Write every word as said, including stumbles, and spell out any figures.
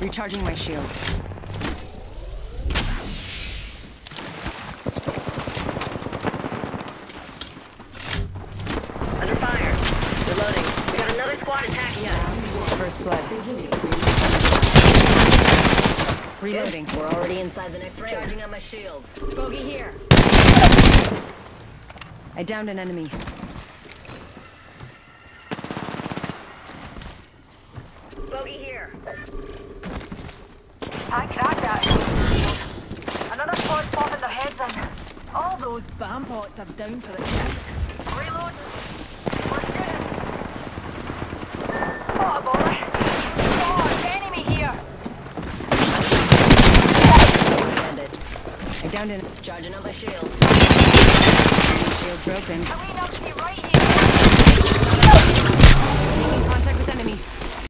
Recharging my shields. Under fire. Reloading. We got another squad attacking us. First blood. Reloading. Good. We're already inside the next ring. Charging on my shields. Bogey here. I downed an enemy. Bogey here. I cracked that. Another squad's popping their heads in. All those bomb pots are down for the count. Reload. We're shooting. Oh, boy. Oh, enemy here. Ended. I downed an Charging on my shields. shield broken. A wee numpty right